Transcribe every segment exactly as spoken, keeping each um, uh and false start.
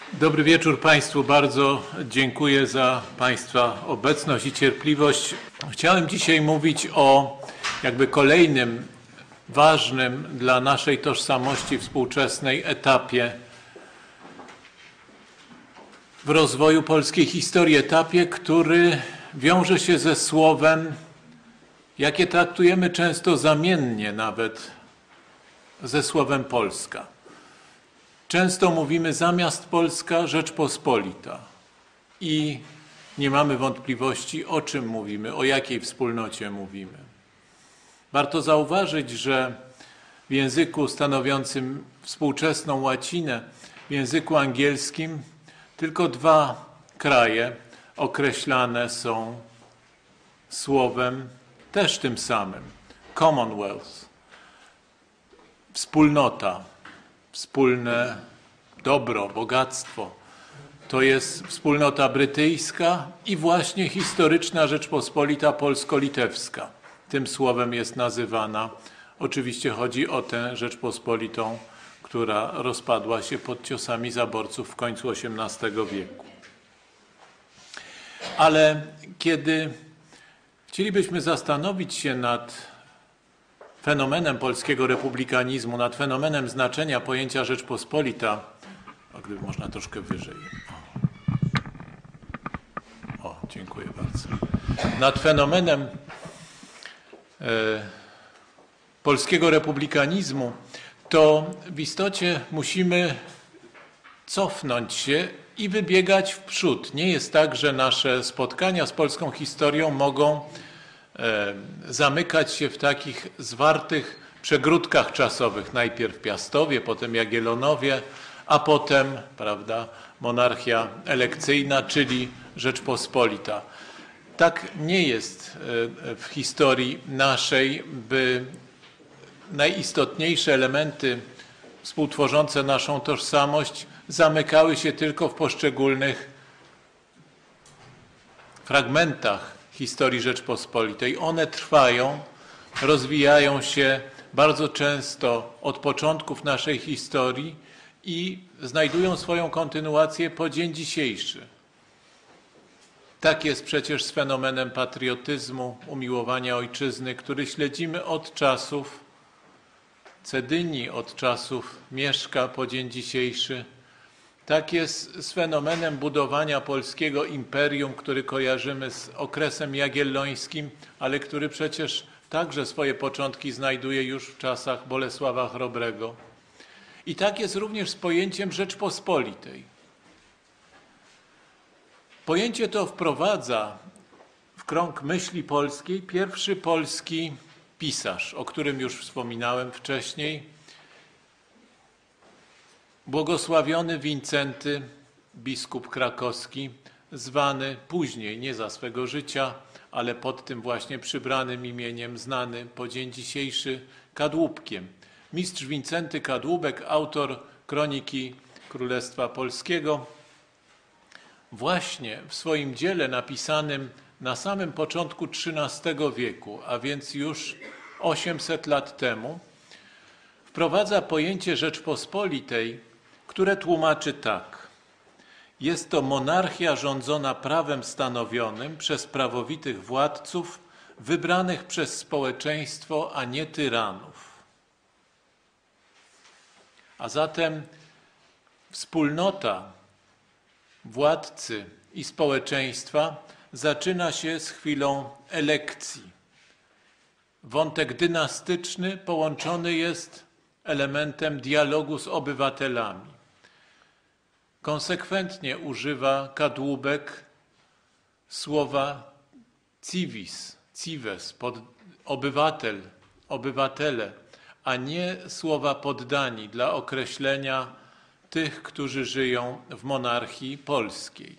Dobry wieczór Państwu. Bardzo dziękuję za Państwa obecność i cierpliwość. Chciałem dzisiaj mówić o jakby kolejnym ważnym dla naszej tożsamości współczesnej etapie w rozwoju polskiej historii. Etapie, który wiąże się ze słowem, jakie traktujemy często zamiennie nawet, ze słowem Polska. Często mówimy zamiast Polska Rzeczpospolita i nie mamy wątpliwości, o czym mówimy, o jakiej wspólnocie mówimy. Warto zauważyć, że w języku stanowiącym współczesną łacinę, w języku angielskim, tylko dwa kraje określane są słowem też tym samym. Commonwealth, wspólnota. Wspólne dobro, bogactwo. To jest wspólnota brytyjska i właśnie historyczna Rzeczpospolita polsko-litewska. Tym słowem jest nazywana. Oczywiście chodzi o tę Rzeczpospolitą, która rozpadła się pod ciosami zaborców w końcu osiemnastego wieku. Ale kiedy chcielibyśmy zastanowić się nad fenomenem polskiego republikanizmu, nad fenomenem znaczenia pojęcia Rzeczpospolita, o, gdyby można troszkę wyżej. O, o dziękuję bardzo. Nad fenomenem e, polskiego republikanizmu, to w istocie musimy cofnąć się i wybiegać w przód. Nie jest tak, że nasze spotkania z polską historią mogą zamykać się w takich zwartych przegródkach czasowych. Najpierw Piastowie, potem Jagiellonowie, a potem, prawda, monarchia elekcyjna, czyli Rzeczpospolita. Tak nie jest w historii naszej, by najistotniejsze elementy współtworzące naszą tożsamość zamykały się tylko w poszczególnych fragmentach historii Rzeczpospolitej. One trwają, rozwijają się bardzo często od początków naszej historii i znajdują swoją kontynuację po dzień dzisiejszy. Tak jest przecież z fenomenem patriotyzmu, umiłowania ojczyzny, który śledzimy od czasów Cedyni, od czasów Mieszka po dzień dzisiejszy. Tak jest z fenomenem budowania polskiego imperium, który kojarzymy z okresem jagiellońskim, ale który przecież także swoje początki znajduje już w czasach Bolesława Chrobrego. I tak jest również z pojęciem Rzeczpospolitej. Pojęcie to wprowadza w krąg myśli polskiej pierwszy polski pisarz, o którym już wspominałem wcześniej, błogosławiony Wincenty, biskup krakowski, zwany później, nie za swego życia, ale pod tym właśnie przybranym imieniem, znany po dzień dzisiejszy Kadłubkiem. Mistrz Wincenty Kadłubek, autor Kroniki Królestwa Polskiego, właśnie w swoim dziele napisanym na samym początku trzynastego wieku, a więc już osiemset lat temu, wprowadza pojęcie Rzeczpospolitej, które tłumaczy tak. Jest to monarchia rządzona prawem stanowionym przez prawowitych władców wybranych przez społeczeństwo, a nie tyranów. A zatem wspólnota władcy i społeczeństwa zaczyna się z chwilą elekcji. Wątek dynastyczny połączony jest elementem dialogu z obywatelami. Konsekwentnie używa Kadłubek słowa civis, cives, pod, obywatel, obywatele, a nie słowa poddani dla określenia tych, którzy żyją w monarchii polskiej.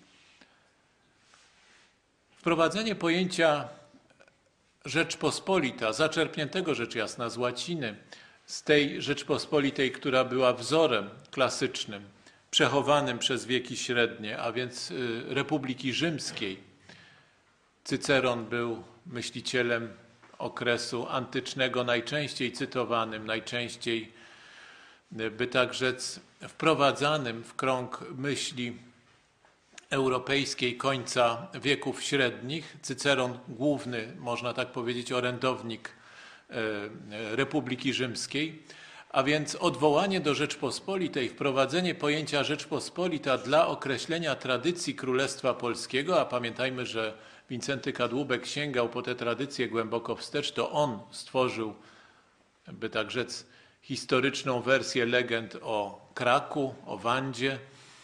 Wprowadzenie pojęcia Rzeczpospolita, zaczerpniętego rzecz jasna z łaciny, z tej Rzeczpospolitej, która była wzorem klasycznym, przechowanym przez wieki średnie, a więc Republiki Rzymskiej. Cyceron był myślicielem okresu antycznego, najczęściej cytowanym, najczęściej, by tak rzec, wprowadzanym w krąg myśli europejskiej końca wieków średnich. Cyceron, główny, można tak powiedzieć, orędownik Republiki Rzymskiej, a więc odwołanie do Rzeczpospolitej, wprowadzenie pojęcia Rzeczpospolita dla określenia tradycji Królestwa Polskiego, a pamiętajmy, że Wincenty Kadłubek sięgał po tę tradycję głęboko wstecz, to on stworzył, by tak rzec, historyczną wersję legend o Kraku, o Wandzie,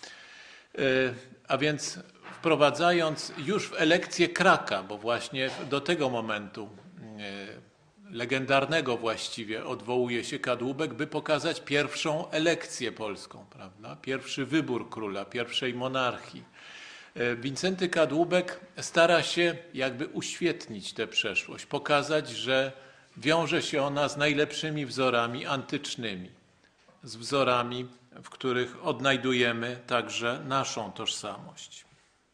a więc wprowadzając już w elekcję Kraka, bo właśnie do tego momentu legendarnego właściwie odwołuje się Kadłubek, by pokazać pierwszą elekcję polską, prawda? Pierwszy wybór króla, pierwszej monarchii. Wincenty Kadłubek stara się jakby uświetnić tę przeszłość, pokazać, że wiąże się ona z najlepszymi wzorami antycznymi, z wzorami, w których odnajdujemy także naszą tożsamość.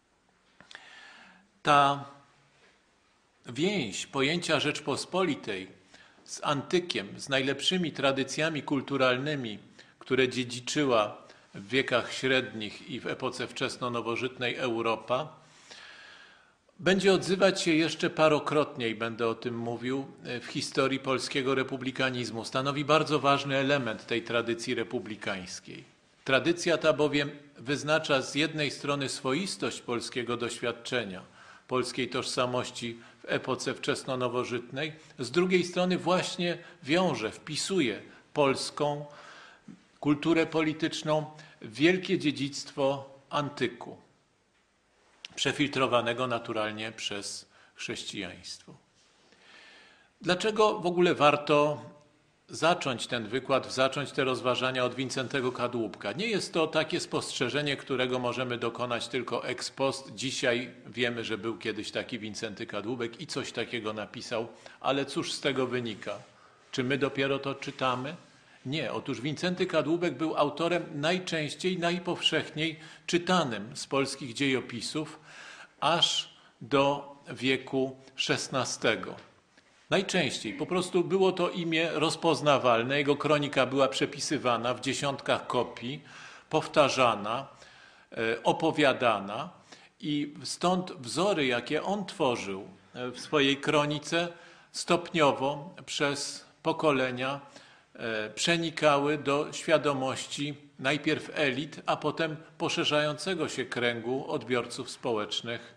Ta więź pojęcia Rzeczpospolitej z antykiem, z najlepszymi tradycjami kulturalnymi, które dziedziczyła w wiekach średnich i w epoce wczesno-nowożytnej Europa, będzie odzywać się jeszcze parokrotnie, i będę o tym mówił, w historii polskiego republikanizmu. Stanowi bardzo ważny element tej tradycji republikańskiej. Tradycja ta bowiem wyznacza z jednej strony swoistość polskiego doświadczenia, polskiej tożsamości w epoce wczesno-nowożytnej, z drugiej strony właśnie wiąże, wpisuje polską kulturę polityczną w wielkie dziedzictwo antyku, przefiltrowanego naturalnie przez chrześcijaństwo. Dlaczego w ogóle warto zacząć ten wykład, zacząć te rozważania od Wincentego Kadłubka? Nie jest to takie spostrzeżenie, którego możemy dokonać tylko ex post. Dzisiaj wiemy, że był kiedyś taki Wincenty Kadłubek i coś takiego napisał, ale cóż z tego wynika? Czy my dopiero to czytamy? Nie. Otóż Wincenty Kadłubek był autorem najczęściej, najpowszechniej czytanym z polskich dziejopisów aż do wieku szesnastego. Najczęściej. Po prostu było to imię rozpoznawalne. Jego kronika była przepisywana w dziesiątkach kopii, powtarzana, opowiadana i stąd wzory, jakie on tworzył w swojej kronice, stopniowo przez pokolenia przenikały do świadomości najpierw elit, a potem poszerzającego się kręgu odbiorców społecznych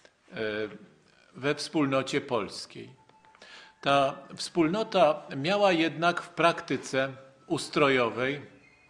we wspólnocie polskiej. Ta wspólnota miała jednak w praktyce ustrojowej,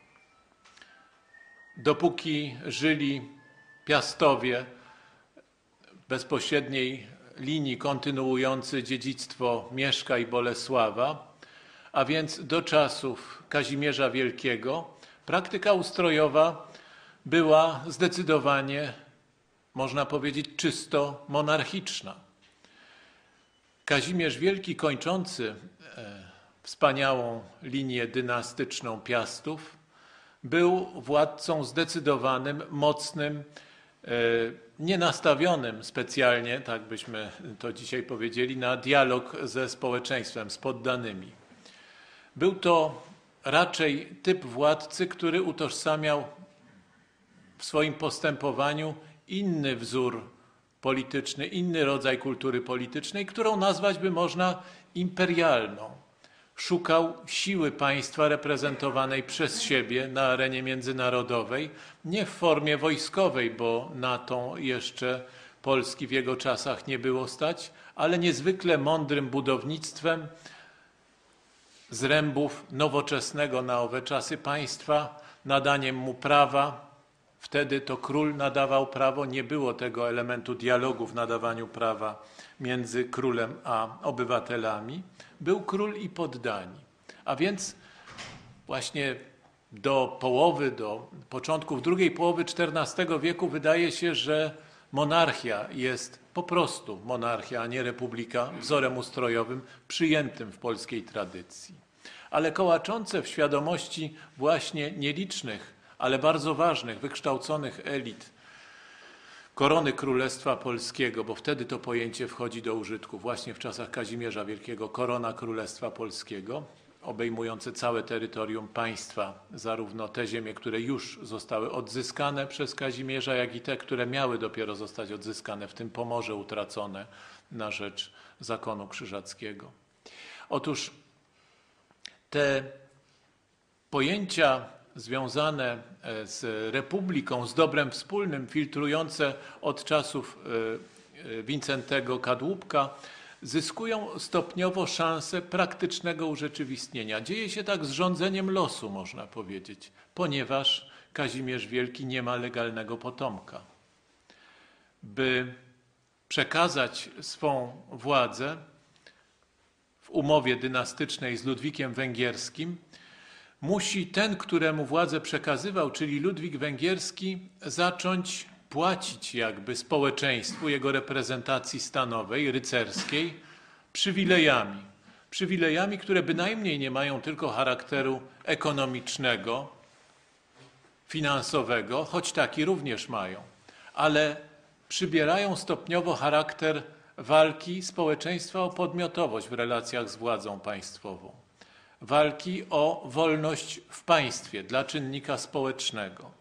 dopóki żyli Piastowie, bezpośredniej linii kontynuujący dziedzictwo Mieszka i Bolesława, a więc do czasów Kazimierza Wielkiego, praktyka ustrojowa była zdecydowanie, można powiedzieć, czysto monarchiczna. Kazimierz Wielki, kończący wspaniałą linię dynastyczną Piastów, był władcą zdecydowanym, mocnym, nienastawionym specjalnie, tak byśmy to dzisiaj powiedzieli, na dialog ze społeczeństwem, z poddanymi. Był to raczej typ władcy, który utożsamiał w swoim postępowaniu inny wzór polityczny, inny rodzaj kultury politycznej, którą nazwać by można imperialną. Szukał siły państwa reprezentowanej przez siebie na arenie międzynarodowej, nie w formie wojskowej, bo na tą jeszcze Polski w jego czasach nie było stać, ale niezwykle mądrym budownictwem zrębów nowoczesnego na owe czasy państwa, nadaniem mu prawa. Wtedy to król nadawał prawo, nie było tego elementu dialogu w nadawaniu prawa między królem a obywatelami. Był król i poddani. A więc właśnie do połowy, do początków drugiej połowy czternastego wieku wydaje się, że monarchia jest po prostu monarchia, a nie republika, wzorem ustrojowym przyjętym w polskiej tradycji. Ale kołaczące w świadomości właśnie nielicznych, ale bardzo ważnych, wykształconych elit korony Królestwa Polskiego, bo wtedy to pojęcie wchodzi do użytku, właśnie w czasach Kazimierza Wielkiego, korona Królestwa Polskiego, obejmujące całe terytorium państwa, zarówno te ziemie, które już zostały odzyskane przez Kazimierza, jak i te, które miały dopiero zostać odzyskane, w tym Pomorze utracone na rzecz zakonu krzyżackiego. Otóż te pojęcia związane z republiką, z dobrem wspólnym, filtrujące od czasów Wincentego Kadłubka, zyskują stopniowo szansę praktycznego urzeczywistnienia. Dzieje się tak z rządzeniem losu, można powiedzieć, ponieważ Kazimierz Wielki nie ma legalnego potomka. By przekazać swą władzę w umowie dynastycznej z Ludwikiem Węgierskim, musi ten, któremu władzę przekazywał, czyli Ludwik Węgierski, zacząć płacić jakby społeczeństwu, jego reprezentacji stanowej, rycerskiej, przywilejami. Przywilejami, które bynajmniej nie mają tylko charakteru ekonomicznego, finansowego, choć taki również mają, ale przybierają stopniowo charakter walki społeczeństwa o podmiotowość w relacjach z władzą państwową. Walki o wolność w państwie dla czynnika społecznego.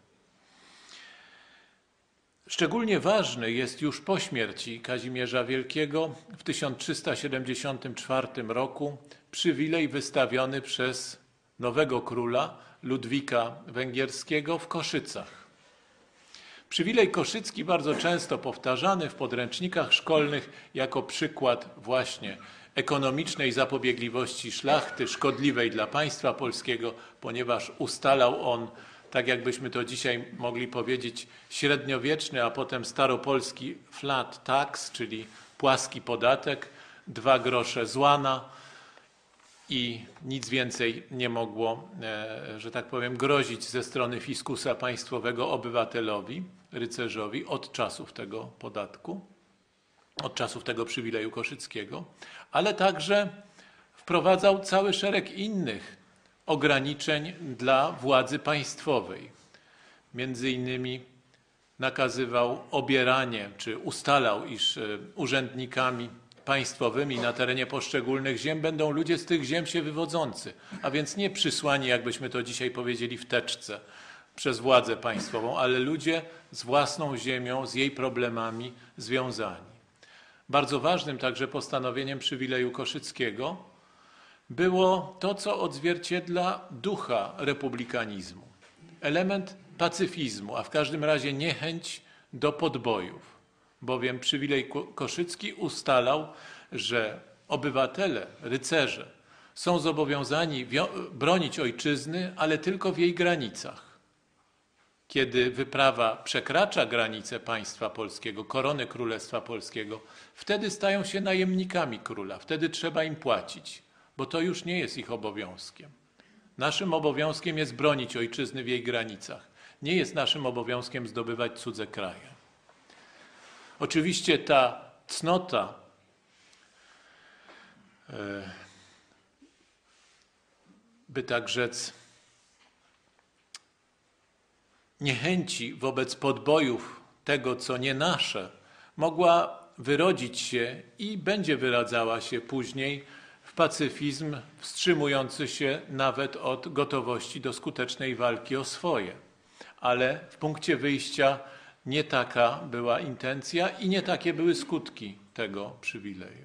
Szczególnie ważny jest już po śmierci Kazimierza Wielkiego w tysiąc trzysta siedemdziesiątym czwartym roku przywilej wystawiony przez nowego króla Ludwika Węgierskiego w Koszycach. Przywilej koszycki, bardzo często powtarzany w podręcznikach szkolnych jako przykład właśnie ekonomicznej zapobiegliwości szlachty, szkodliwej dla państwa polskiego, ponieważ ustalał on, tak jakbyśmy to dzisiaj mogli powiedzieć, średniowieczny, a potem staropolski flat tax, czyli płaski podatek, dwa grosze złana i nic więcej nie mogło, że tak powiem, grozić ze strony fiskusa państwowego obywatelowi, rycerzowi od czasów tego podatku, od czasów tego przywileju koszyckiego, ale także wprowadzał cały szereg innych ograniczeń dla władzy państwowej. Między innymi nakazywał obieranie, czy ustalał, iż urzędnikami państwowymi na terenie poszczególnych ziem będą ludzie z tych ziem się wywodzący, a więc nie przysłani, jakbyśmy to dzisiaj powiedzieli, w teczce przez władzę państwową, ale ludzie z własną ziemią, z jej problemami związani. Bardzo ważnym także postanowieniem przywileju koszyckiego było to, co odzwierciedla ducha republikanizmu. Element pacyfizmu, a w każdym razie niechęć do podbojów, bowiem przywilej koszycki ustalał, że obywatele, rycerze są zobowiązani bronić ojczyzny, ale tylko w jej granicach. Kiedy wyprawa przekracza granice państwa polskiego, korony Królestwa Polskiego, wtedy stają się najemnikami króla, wtedy trzeba im płacić, bo to już nie jest ich obowiązkiem. Naszym obowiązkiem jest bronić ojczyzny w jej granicach. Nie jest naszym obowiązkiem zdobywać cudze kraje. Oczywiście ta cnota, by tak rzec, niechęci wobec podbojów tego, co nie nasze, mogła wyrodzić się i będzie wyradzała się później w pacyfizm wstrzymujący się nawet od gotowości do skutecznej walki o swoje. Ale w punkcie wyjścia nie taka była intencja i nie takie były skutki tego przywileju.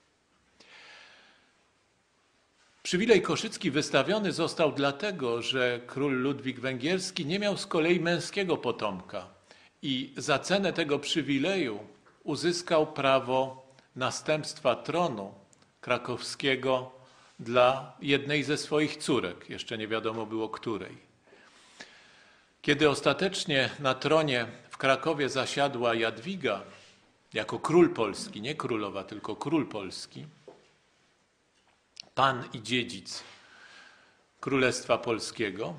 Przywilej koszycki wystawiony został dlatego, że król Ludwik Węgierski nie miał z kolei męskiego potomka i za cenę tego przywileju uzyskał prawo następstwa tronu krakowskiego dla jednej ze swoich córek, jeszcze nie wiadomo było której. Kiedy ostatecznie na tronie w Krakowie zasiadła Jadwiga jako król polski, nie królowa, tylko król polski, pan i dziedzic Królestwa Polskiego,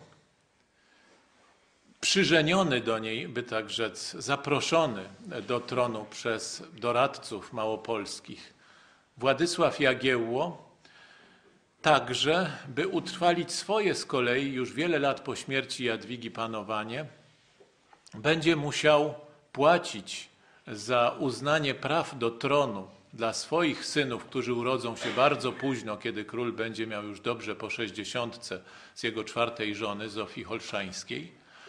przyżeniony do niej, by tak rzec, zaproszony do tronu przez doradców małopolskich, Władysław Jagiełło, także, by utrwalić swoje z kolei już wiele lat po śmierci Jadwigi panowanie, będzie musiał płacić za uznanie praw do tronu dla swoich synów, którzy urodzą się bardzo późno, kiedy król będzie miał już dobrze po sześćdziesiątce z jego czwartej żony, Zofii Holszańskiej,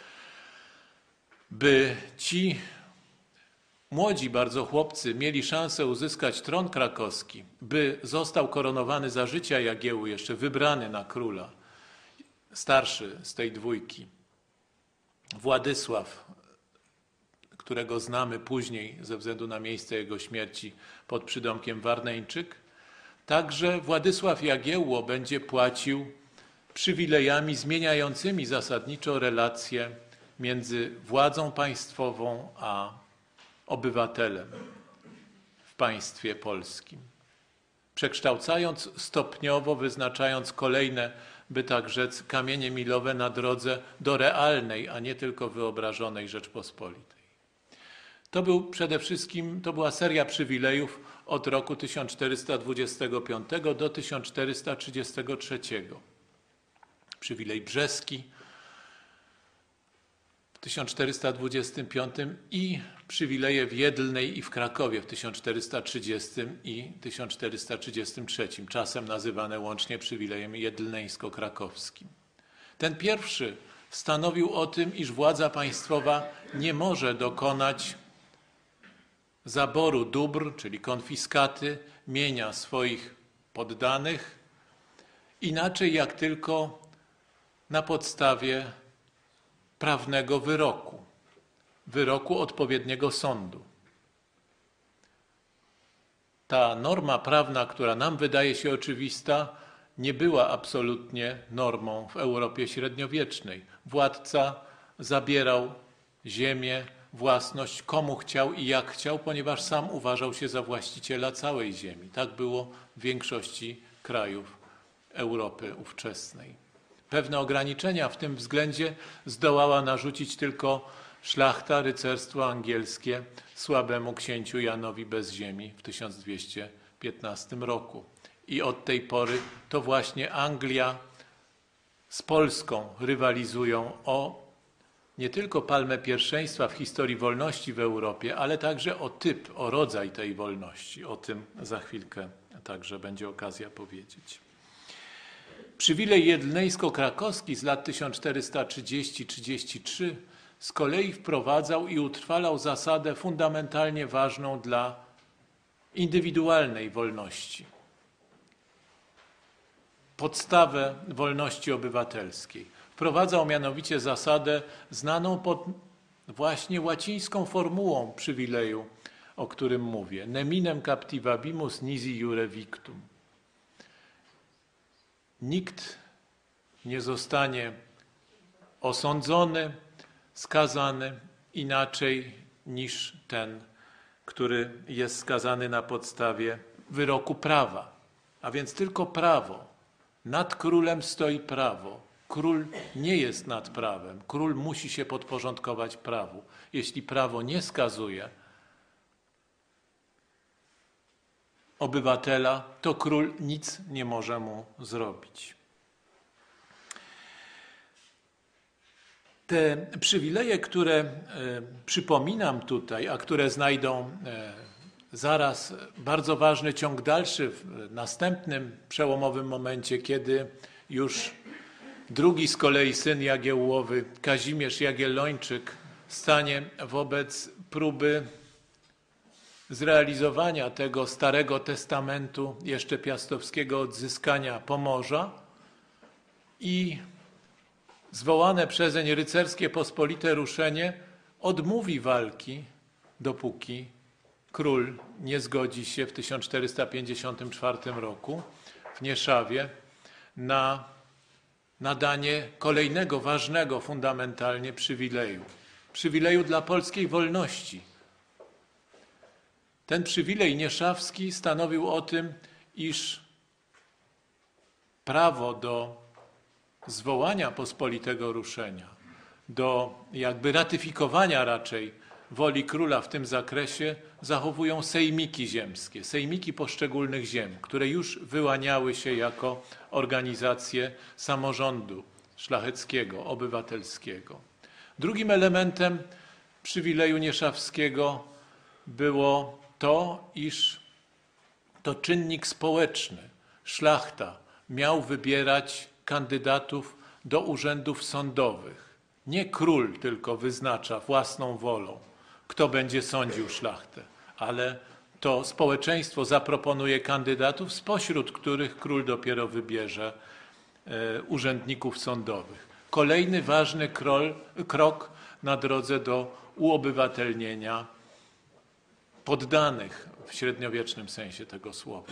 by ci młodzi bardzo chłopcy mieli szansę uzyskać tron krakowski, by został koronowany za życia Jagiełły, jeszcze wybrany na króla, starszy z tej dwójki, Władysław, którego znamy później ze względu na miejsce jego śmierci pod przydomkiem Warneńczyk, także Władysław Jagiełło będzie płacił przywilejami zmieniającymi zasadniczo relacje między władzą państwową a obywatelem w państwie polskim, przekształcając stopniowo, wyznaczając kolejne, by tak rzec, kamienie milowe na drodze do realnej, a nie tylko wyobrażonej Rzeczpospolitej. To był przede wszystkim, to była seria przywilejów od roku tysiąc czterysta dwudziestego piątego do tysiąc czterysta trzydziestego trzeciego. Przywilej brzeski w tysiąc czterysta dwudziestym piątym i przywileje w Jedlnej i w Krakowie w tysiąc czterysta trzydziestym i tysiąc czterysta trzydziestym trzecim, czasem nazywane łącznie przywilejem jedlneńsko-krakowskim. Ten pierwszy stanowił o tym, iż władza państwowa nie może dokonać zaboru dóbr, czyli konfiskaty, mienia swoich poddanych, inaczej jak tylko na podstawie prawnego wyroku, wyroku odpowiedniego sądu. Ta norma prawna, która nam wydaje się oczywista, nie była absolutnie normą w Europie średniowiecznej. Władca zabierał ziemię, własność komu chciał i jak chciał, ponieważ sam uważał się za właściciela całej ziemi. Tak było w większości krajów Europy ówczesnej. Pewne ograniczenia w tym względzie zdołała narzucić tylko szlachta, rycerstwo angielskie słabemu księciu Janowi bez ziemi w tysiąc dwieście piętnastym roku. I od tej pory to właśnie Anglia z Polską rywalizują o nie tylko palmę pierwszeństwa w historii wolności w Europie, ale także o typ, o rodzaj tej wolności. O tym za chwilkę także będzie okazja powiedzieć. Przywilej jedlneńsko-krakowski z lat tysiąc czterysta trzydziesty do trzydziestego trzeciego z kolei wprowadzał i utrwalał zasadę fundamentalnie ważną dla indywidualnej wolności. Podstawę wolności obywatelskiej. Wprowadzał mianowicie zasadę znaną pod właśnie łacińską formułą przywileju, o którym mówię. Neminem captivabimus nisi iure victum. Nikt nie zostanie osądzony, skazany inaczej niż ten, który jest skazany na podstawie wyroku prawa. A więc tylko prawo. Nad królem stoi prawo. Król nie jest nad prawem. Król musi się podporządkować prawu. Jeśli prawo nie skazuje obywatela, to król nic nie może mu zrobić. Te przywileje, które e, przypominam tutaj, a które znajdą e, zaraz bardzo ważny ciąg dalszy w następnym przełomowym momencie, kiedy już drugi z kolei syn Jagiełłowy, Kazimierz Jagiellończyk, stanie wobec próby zrealizowania tego Starego Testamentu jeszcze piastowskiego odzyskania Pomorza i zwołane przezeń rycerskie pospolite ruszenie odmówi walki, dopóki król nie zgodzi się w tysiąc czterysta pięćdziesiątym czwartym roku w Nieszawie na nadanie kolejnego ważnego fundamentalnie przywileju. Przywileju dla polskiej wolności. Ten przywilej nieszawski stanowił o tym, iż prawo do zwołania pospolitego ruszenia, do jakby ratyfikowania raczej woli króla w tym zakresie zachowują sejmiki ziemskie, sejmiki poszczególnych ziem, które już wyłaniały się jako organizacje samorządu szlacheckiego, obywatelskiego. Drugim elementem przywileju nieszawskiego było to, iż to czynnik społeczny. Szlachta miał wybierać kandydatów do urzędów sądowych. Nie król tylko wyznacza własną wolą, kto będzie sądził szlachtę, ale to społeczeństwo zaproponuje kandydatów, spośród których król dopiero wybierze e, urzędników sądowych. Kolejny ważny krol, krok na drodze do uobywatelnienia poddanych w średniowiecznym sensie tego słowa.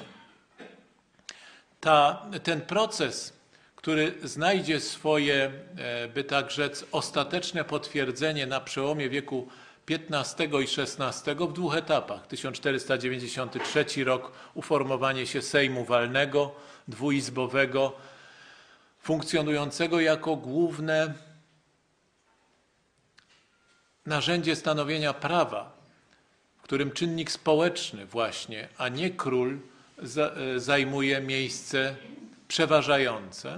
Ta, ten proces, który znajdzie swoje, by tak rzec, ostateczne potwierdzenie na przełomie wieku piętnastego i szesnastego w dwóch etapach. tysiąc czterysta dziewięćdziesiąty trzeci rok, uformowanie się Sejmu Walnego, dwuizbowego, funkcjonującego jako główne narzędzie stanowienia prawa, w którym czynnik społeczny właśnie, a nie król, zajmuje miejsce przeważające.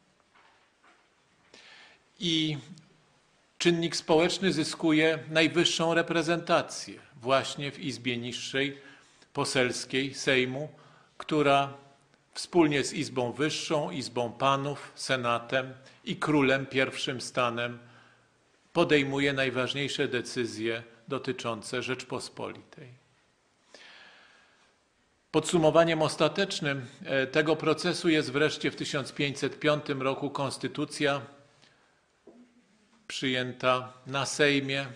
I czynnik społeczny zyskuje najwyższą reprezentację właśnie w Izbie Niższej Poselskiej Sejmu, która wspólnie z Izbą Wyższą, Izbą Panów, Senatem i Królem pierwszym stanem podejmuje najważniejsze decyzje dotyczące Rzeczpospolitej. Podsumowaniem ostatecznym tego procesu jest wreszcie w tysiąc pięćset piątym roku konstytucja przyjęta na Sejmie,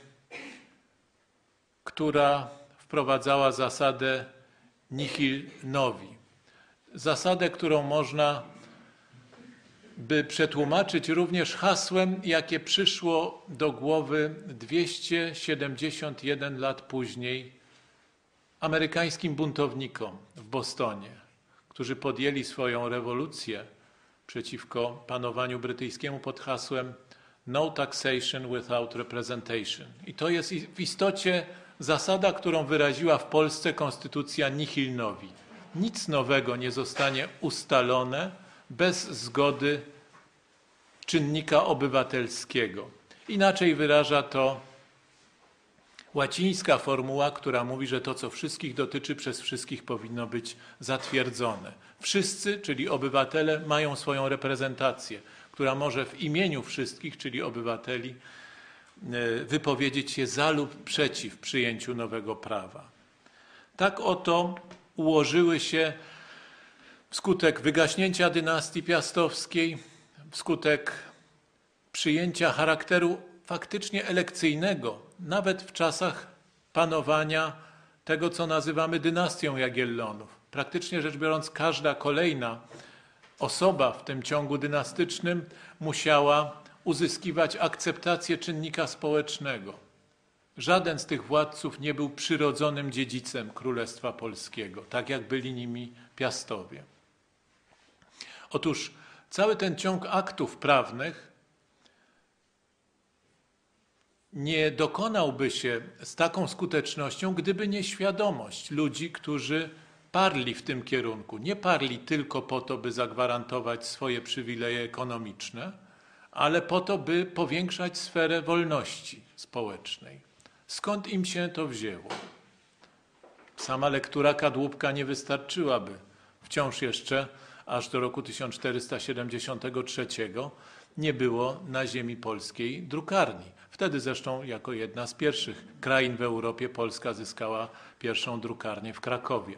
która wprowadzała zasadę nihil novi. Zasadę, którą można by przetłumaczyć również hasłem, jakie przyszło do głowy dwieście siedemdziesiąt jeden lat później amerykańskim buntownikom w Bostonie, którzy podjęli swoją rewolucję przeciwko panowaniu brytyjskiemu pod hasłem No taxation without representation. I to jest w istocie zasada, którą wyraziła w Polsce konstytucja nihil novi. Nic nowego nie zostanie ustalone bez zgody czynnika obywatelskiego. Inaczej wyraża to łacińska formuła, która mówi, że to, co wszystkich dotyczy, przez wszystkich powinno być zatwierdzone. Wszyscy, czyli obywatele, mają swoją reprezentację, która może w imieniu wszystkich, czyli obywateli, wypowiedzieć się za lub przeciw przyjęciu nowego prawa. Tak oto ułożyły się wskutek wygaśnięcia dynastii piastowskiej, wskutek przyjęcia charakteru faktycznie elekcyjnego, nawet w czasach panowania tego, co nazywamy dynastią Jagiellonów. Praktycznie rzecz biorąc, każda kolejna osoba w tym ciągu dynastycznym musiała uzyskiwać akceptację czynnika społecznego. Żaden z tych władców nie był przyrodzonym dziedzicem Królestwa Polskiego, tak jak byli nimi Piastowie. Otóż cały ten ciąg aktów prawnych nie dokonałby się z taką skutecznością, gdyby nie świadomość ludzi, którzy parli w tym kierunku. Nie parli tylko po to, by zagwarantować swoje przywileje ekonomiczne, ale po to, by powiększać sferę wolności społecznej. Skąd im się to wzięło? Sama lektura kadłubka nie wystarczyłaby. Wciąż jeszcze aż do roku tysiąc czterysta siedemdziesiątego trzeciego nie było na ziemi polskiej drukarni. Wtedy zresztą jako jedna z pierwszych krain w Europie Polska zyskała pierwszą drukarnię w Krakowie.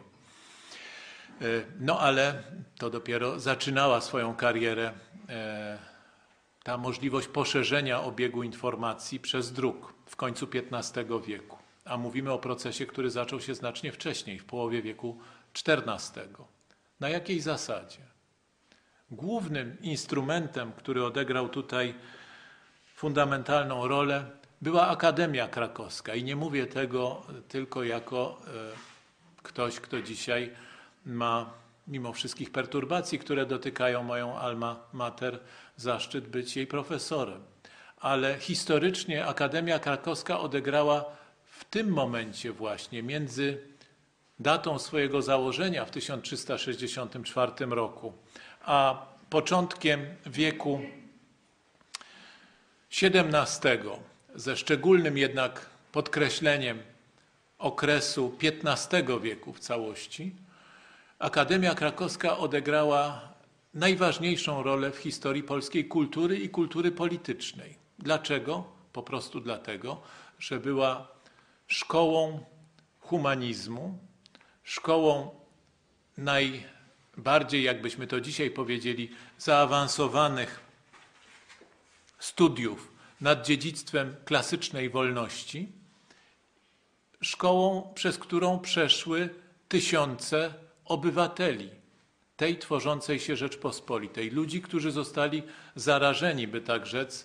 No ale to dopiero zaczynała swoją karierę ta możliwość poszerzenia obiegu informacji przez druk w końcu piętnastego wieku. A mówimy o procesie, który zaczął się znacznie wcześniej, w połowie wieku czternastego. Na jakiej zasadzie? Głównym instrumentem, który odegrał tutaj fundamentalną rolę, była Akademia Krakowska. I nie mówię tego tylko jako ktoś, kto dzisiaj ma, mimo wszystkich perturbacji, które dotykają moją alma mater, zaszczyt być jej profesorem. Ale historycznie Akademia Krakowska odegrała w tym momencie właśnie, między datą swojego założenia w tysiąc trzysta sześćdziesiątym czwartym roku, a początkiem wieku siedemnastego, ze szczególnym jednak podkreśleniem okresu piętnastego wieku w całości, Akademia Krakowska odegrała najważniejszą rolę w historii polskiej kultury i kultury politycznej. Dlaczego? Po prostu dlatego, że była szkołą humanizmu, szkołą najbardziej, jakbyśmy to dzisiaj powiedzieli, zaawansowanych studiów nad dziedzictwem klasycznej wolności, szkołą, przez którą przeszły tysiące obywateli tej tworzącej się Rzeczpospolitej, ludzi, którzy zostali zarażeni, by tak rzec,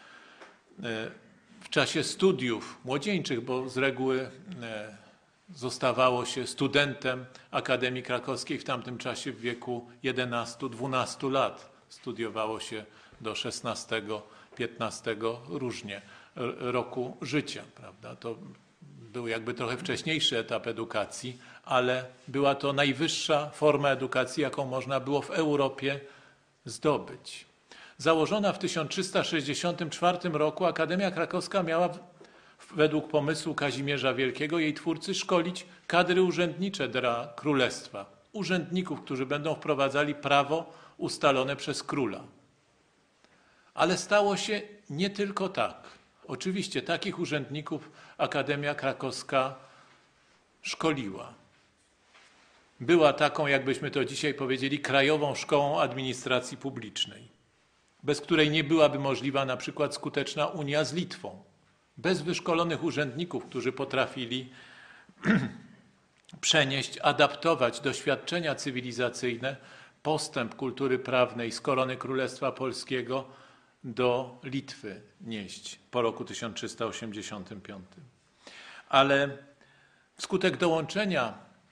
w czasie studiów młodzieńczych, bo z reguły zostawało się studentem Akademii Krakowskiej w tamtym czasie w wieku jedenastu dwunastu lat. Studiowało się do szesnastego piętnastego różnie roku życia, prawda? To był jakby trochę wcześniejszy etap edukacji, ale była to najwyższa forma edukacji, jaką można było w Europie zdobyć. Założona w tysiąc trzysta sześćdziesiątym czwartym roku Akademia Krakowska miała według pomysłu Kazimierza Wielkiego, jej twórcy, szkolić kadry urzędnicze dla królestwa. Urzędników, którzy będą wprowadzali prawo ustalone przez króla. Ale stało się nie tylko tak. Oczywiście takich urzędników Akademia Krakowska szkoliła. Była taką, jakbyśmy to dzisiaj powiedzieli, krajową szkołą administracji publicznej, bez której nie byłaby możliwa na przykład skuteczna unia z Litwą. Bez wyszkolonych urzędników, którzy potrafili przenieść, adaptować doświadczenia cywilizacyjne, postęp kultury prawnej z korony Królestwa Polskiego do Litwy nieść po roku tysiąc trzysta osiemdziesiątym piątym. Ale wskutek dołączenia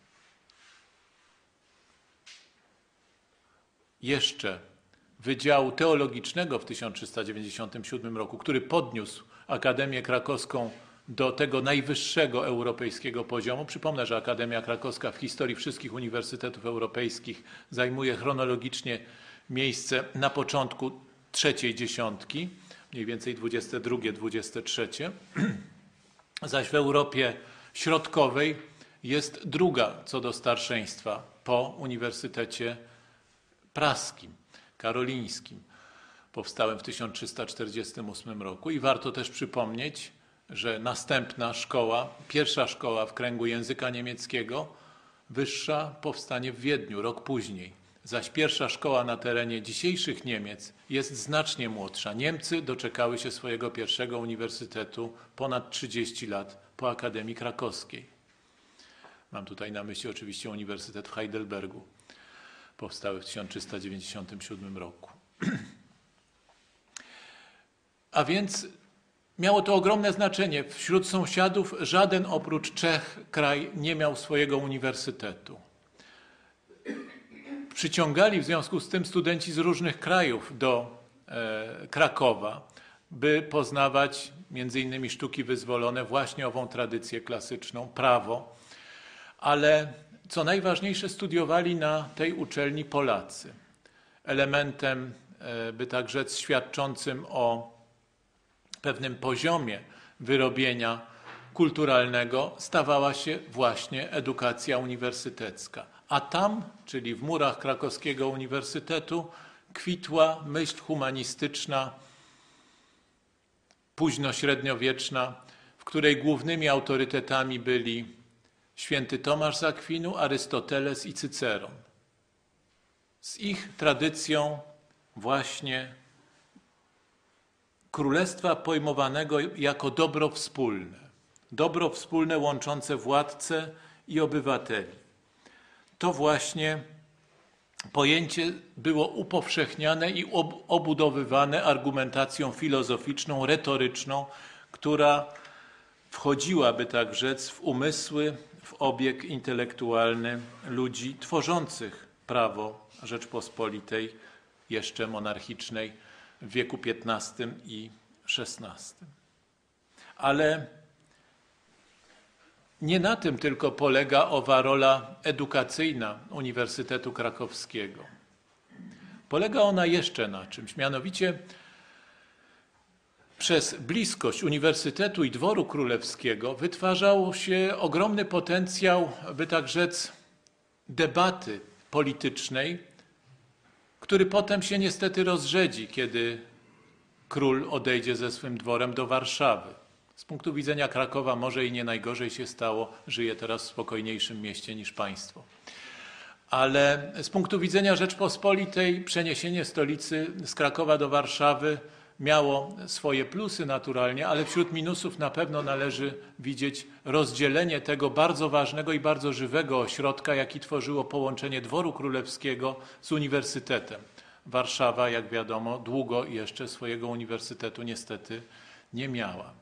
jeszcze Wydziału Teologicznego w tysiąc trzysta dziewięćdziesiątym siódmym roku, który podniósł Akademię Krakowską do tego najwyższego europejskiego poziomu. Przypomnę, że Akademia Krakowska w historii wszystkich uniwersytetów europejskich zajmuje chronologicznie miejsce na początku trzeciej dziesiątki, mniej więcej dwudzieste drugie dwudzieste trzecie, zaś w Europie Środkowej jest druga co do starszeństwa po Uniwersytecie Praskim, Karolińskim, powstałym w tysiąc trzysta czterdziestym ósmym roku. I warto też przypomnieć, że następna szkoła, pierwsza szkoła w kręgu języka niemieckiego, wyższa, powstanie w Wiedniu rok później. Zaś pierwsza szkoła na terenie dzisiejszych Niemiec jest znacznie młodsza. Niemcy doczekały się swojego pierwszego uniwersytetu ponad trzydzieści lat po Akademii Krakowskiej. Mam tutaj na myśli oczywiście Uniwersytet w Heidelbergu, powstały w tysiąc trzysta dziewięćdziesiątym siódmym roku. A więc miało to ogromne znaczenie. Wśród sąsiadów żaden oprócz Czech kraj nie miał swojego uniwersytetu. Przyciągali w związku z tym studenci z różnych krajów do e, Krakowa, by poznawać między innymi sztuki wyzwolone, właśnie ową tradycję klasyczną, prawo, ale co najważniejsze studiowali na tej uczelni Polacy. Elementem, e, by tak rzec, świadczącym o pewnym poziomie wyrobienia kulturalnego stawała się właśnie edukacja uniwersytecka. A tam, czyli w murach Krakowskiego Uniwersytetu, kwitła myśl humanistyczna, późnośredniowieczna, w której głównymi autorytetami byli święty Tomasz z Akwinu, Arystoteles i Cyceron. Z ich tradycją właśnie królestwa pojmowanego jako dobro wspólne. Dobro wspólne łączące władcę i obywateli. To właśnie pojęcie było upowszechniane i obudowywane argumentacją filozoficzną, retoryczną, która wchodziła, by tak rzec, w umysły, w obieg intelektualny ludzi tworzących prawo Rzeczpospolitej, jeszcze monarchicznej, w wieku piętnastym i szesnastym. Ale nie na tym tylko polega owa rola edukacyjna Uniwersytetu Krakowskiego. Polega ona jeszcze na czymś, mianowicie przez bliskość Uniwersytetu i Dworu Królewskiego wytwarzał się ogromny potencjał, by tak rzec, debaty politycznej, który potem się niestety rozrzedzi, kiedy król odejdzie ze swym dworem do Warszawy. Z punktu widzenia Krakowa może i nie najgorzej się stało, żyje teraz w spokojniejszym mieście niż państwo. Ale z punktu widzenia Rzeczpospolitej przeniesienie stolicy z Krakowa do Warszawy miało swoje plusy naturalnie, ale wśród minusów na pewno należy widzieć rozdzielenie tego bardzo ważnego i bardzo żywego ośrodka, jaki tworzyło połączenie dworu królewskiego z uniwersytetem. Warszawa, jak wiadomo, długo jeszcze swojego uniwersytetu niestety nie miała.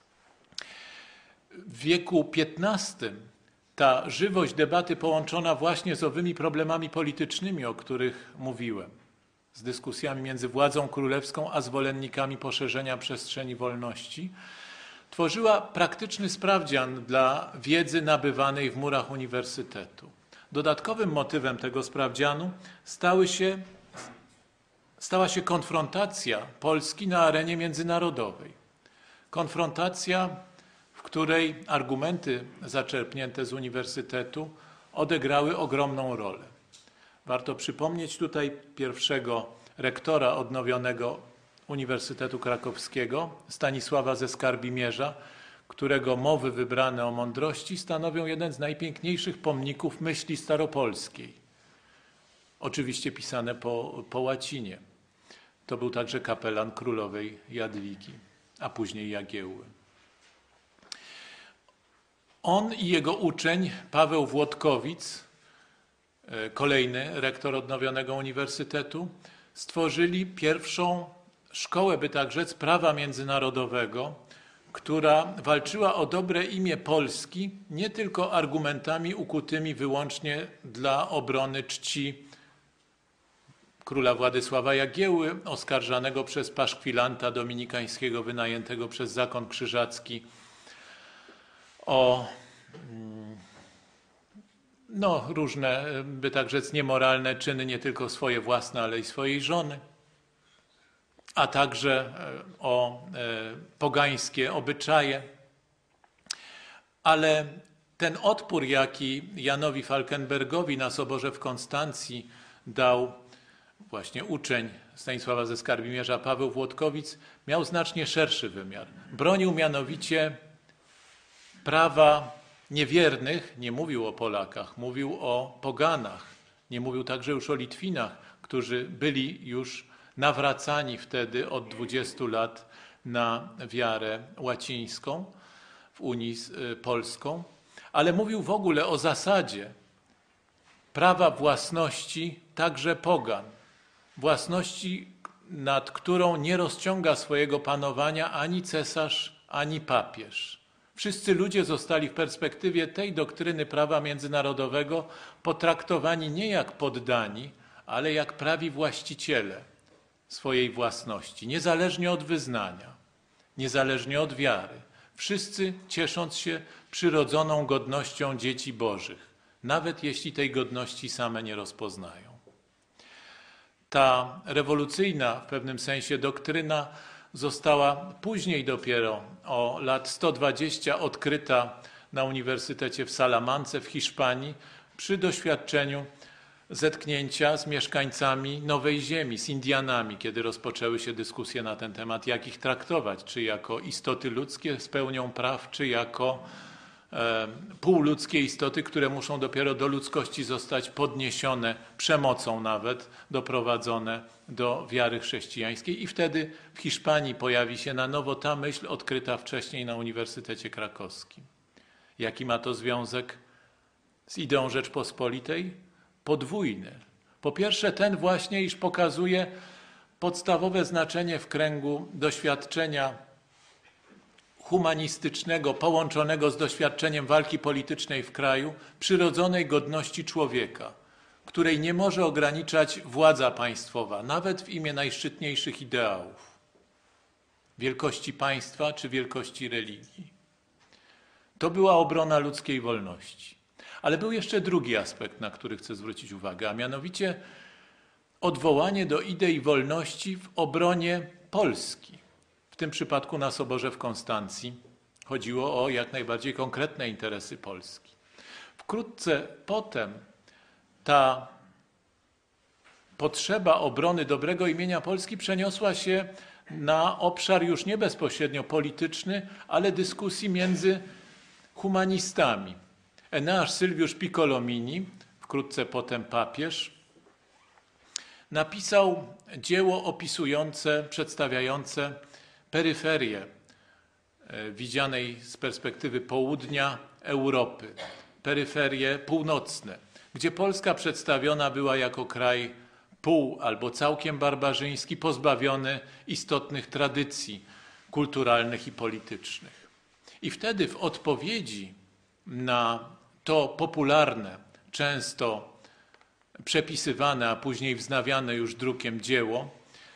W wieku piętnastym ta żywość debaty połączona właśnie z owymi problemami politycznymi, o których mówiłem, z dyskusjami między władzą królewską a zwolennikami poszerzenia przestrzeni wolności, tworzyła praktyczny sprawdzian dla wiedzy nabywanej w murach uniwersytetu. Dodatkowym motywem tego sprawdzianu stały się, stała się konfrontacja Polski na arenie międzynarodowej. Konfrontacja, w której argumenty zaczerpnięte z uniwersytetu odegrały ogromną rolę. Warto przypomnieć tutaj pierwszego rektora odnowionego Uniwersytetu Krakowskiego, Stanisława ze Skarbimierza, którego mowy wybrane o mądrości stanowią jeden z najpiękniejszych pomników myśli staropolskiej. Oczywiście pisane po, po łacinie. To był także kapelan królowej Jadwigi, a później Jagiełły. On i jego uczeń Paweł Włodkowic, kolejny rektor odnowionego uniwersytetu, stworzyli pierwszą szkołę, by tak rzec, prawa międzynarodowego, która walczyła o dobre imię Polski nie tylko argumentami ukutymi wyłącznie dla obrony czci króla Władysława Jagiełły, oskarżanego przez paszkwilanta dominikańskiego wynajętego przez zakon krzyżacki o no, różne, by tak rzec, niemoralne czyny, nie tylko swoje własne, ale i swojej żony, a także o pogańskie obyczaje. Ale ten odpór, jaki Janowi Falkenbergowi na soborze w Konstancji dał właśnie uczeń Stanisława ze Skarbimierza Paweł Włodkowic, miał znacznie szerszy wymiar. Bronił mianowicie prawa niewiernych, nie mówił o Polakach, mówił o poganach, nie mówił także już o Litwinach, którzy byli już nawracani wtedy od dwudziestu lat na wiarę łacińską w Unii Polską, ale mówił w ogóle o zasadzie prawa własności także pogan, własności, nad którą nie rozciąga swojego panowania ani cesarz, ani papież. Wszyscy ludzie zostali w perspektywie tej doktryny prawa międzynarodowego potraktowani nie jak poddani, ale jak prawi właściciele swojej własności, niezależnie od wyznania, niezależnie od wiary. Wszyscy ciesząc się przyrodzoną godnością dzieci bożych, nawet jeśli tej godności same nie rozpoznają. Ta rewolucyjna w pewnym sensie doktryna została później dopiero o lat sto dwadzieścia odkryta na Uniwersytecie w Salamance w Hiszpanii przy doświadczeniu zetknięcia z mieszkańcami Nowej Ziemi, z Indianami, kiedy rozpoczęły się dyskusje na ten temat, jak ich traktować, czy jako istoty ludzkie z pełnią praw, czy jako e, półludzkie istoty, które muszą dopiero do ludzkości zostać podniesione przemocą nawet, doprowadzone do wiary chrześcijańskiej. I wtedy w Hiszpanii pojawi się na nowo ta myśl odkryta wcześniej na Uniwersytecie Krakowskim. Jaki ma to związek z ideą Rzeczpospolitej? Podwójny. Po pierwsze ten właśnie, iż pokazuje podstawowe znaczenie w kręgu doświadczenia humanistycznego, połączonego z doświadczeniem walki politycznej w kraju, przyrodzonej godności człowieka, której nie może ograniczać władza państwowa, nawet w imię najszczytniejszych ideałów, wielkości państwa czy wielkości religii. To była obrona ludzkiej wolności. Ale był jeszcze drugi aspekt, na który chcę zwrócić uwagę, a mianowicie odwołanie do idei wolności w obronie Polski. W tym przypadku na Soborze w Konstancji chodziło o jak najbardziej konkretne interesy Polski. Wkrótce potem ta potrzeba obrony dobrego imienia Polski przeniosła się na obszar już nie bezpośrednio polityczny, ale dyskusji między humanistami. Eneasz Sylwiusz Piccolomini, wkrótce potem papież, napisał dzieło opisujące, przedstawiające peryferię widzianej z perspektywy południa Europy, peryferie północne, gdzie Polska przedstawiona była jako kraj pół albo całkiem barbarzyński, pozbawiony istotnych tradycji kulturalnych i politycznych. I wtedy w odpowiedzi na to popularne, często przepisywane, a później wznawiane już drukiem dzieło,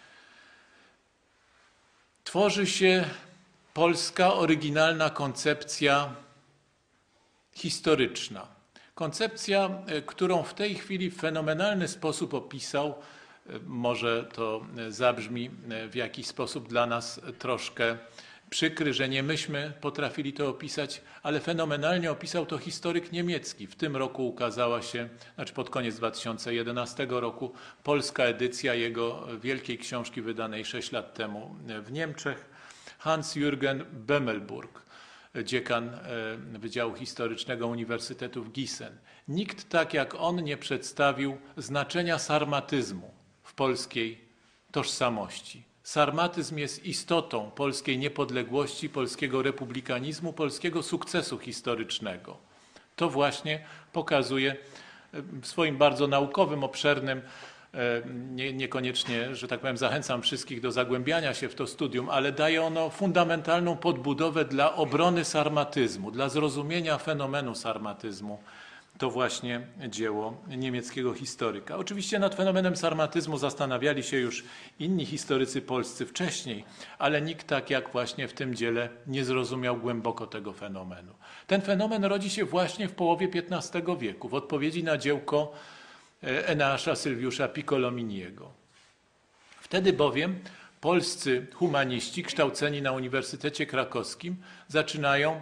tworzy się polska oryginalna koncepcja historyczna. Koncepcja, którą w tej chwili w fenomenalny sposób opisał, może to zabrzmi w jakiś sposób dla nas troszkę przykry, że nie myśmy potrafili to opisać, ale fenomenalnie opisał to historyk niemiecki. W tym roku ukazała się, znaczy pod koniec dwa tysiące jedenastego roku, polska edycja jego wielkiej książki wydanej sześć lat temu w Niemczech. Hans-Jürgen Bömelburg, dziekan Wydziału Historycznego Uniwersytetu w Gießen. Nikt tak jak on nie przedstawił znaczenia sarmatyzmu w polskiej tożsamości. Sarmatyzm jest istotą polskiej niepodległości, polskiego republikanizmu, polskiego sukcesu historycznego. To właśnie pokazuje w swoim bardzo naukowym, obszernym, nie, niekoniecznie, że tak powiem, zachęcam wszystkich do zagłębiania się w to studium, ale daje ono fundamentalną podbudowę dla obrony sarmatyzmu, dla zrozumienia fenomenu sarmatyzmu. To właśnie dzieło niemieckiego historyka. Oczywiście nad fenomenem sarmatyzmu zastanawiali się już inni historycy polscy wcześniej, ale nikt tak jak właśnie w tym dziele nie zrozumiał głęboko tego fenomenu. Ten fenomen rodzi się właśnie w połowie piętnastego wieku, w odpowiedzi na dziełko Eneasza Sylwiusza Piccolominiego. Wtedy bowiem polscy humaniści kształceni na Uniwersytecie Krakowskim zaczynają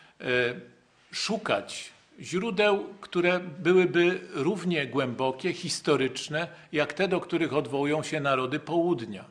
szukać źródeł, które byłyby równie głębokie, historyczne, jak te, do których odwołują się narody południa.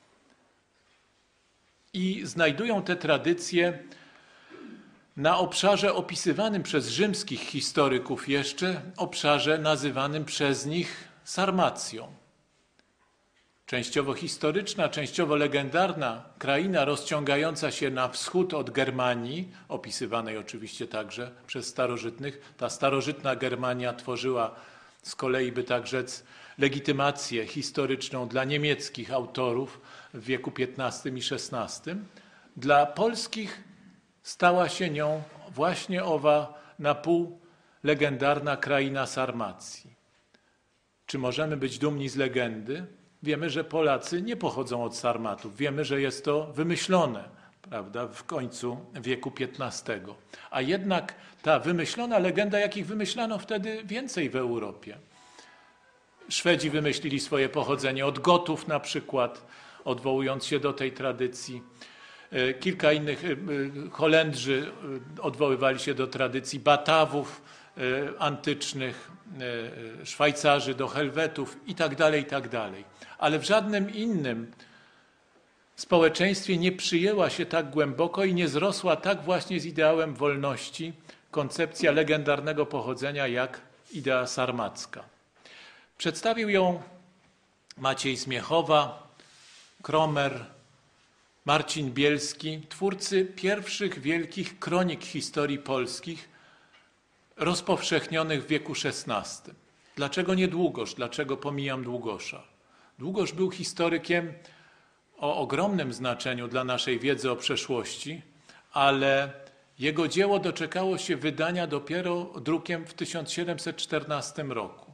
I znajdują te tradycje na obszarze opisywanym przez rzymskich historyków jeszcze, obszarze nazywanym przez nich Sarmacją. Częściowo historyczna, częściowo legendarna kraina rozciągająca się na wschód od Germanii, opisywanej oczywiście także przez starożytnych. Ta starożytna Germania tworzyła z kolei, by tak rzec, legitymację historyczną dla niemieckich autorów w wieku piętnastym i szesnastym. Dla polskich stała się nią właśnie owa na pół legendarna kraina Sarmacji. Czy możemy być dumni z legendy? Wiemy, że Polacy nie pochodzą od Sarmatów. Wiemy, że jest to wymyślone, prawda, w końcu wieku piętnastego. A jednak ta wymyślona legenda, jakich wymyślano wtedy więcej w Europie. Szwedzi wymyślili swoje pochodzenie od Gotów na przykład, odwołując się do tej tradycji. Kilka innych, Holendrzy odwoływali się do tradycji Batawów antycznych, Szwajcarzy do Helwetów i tak dalej, i tak dalej. Ale w żadnym innym społeczeństwie nie przyjęła się tak głęboko i nie zrosła tak właśnie z ideałem wolności koncepcja legendarnego pochodzenia jak idea sarmacka. Przedstawił ją Maciej Zmiechowa, Kromer, Marcin Bielski, twórcy pierwszych wielkich kronik historii polskich rozpowszechnionych w wieku szesnastym. Dlaczego nie Długosz? Dlaczego pomijam Długosza? Długosz był historykiem o ogromnym znaczeniu dla naszej wiedzy o przeszłości, ale jego dzieło doczekało się wydania dopiero drukiem w tysiąc siedemset czternastym roku.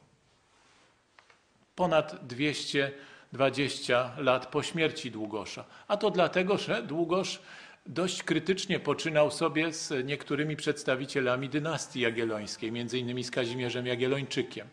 Ponad dwieście dwadzieścia lat po śmierci Długosza. A to dlatego, że Długosz dość krytycznie poczynał sobie z niektórymi przedstawicielami dynastii jagiellońskiej, między innymi z Kazimierzem Jagiellończykiem,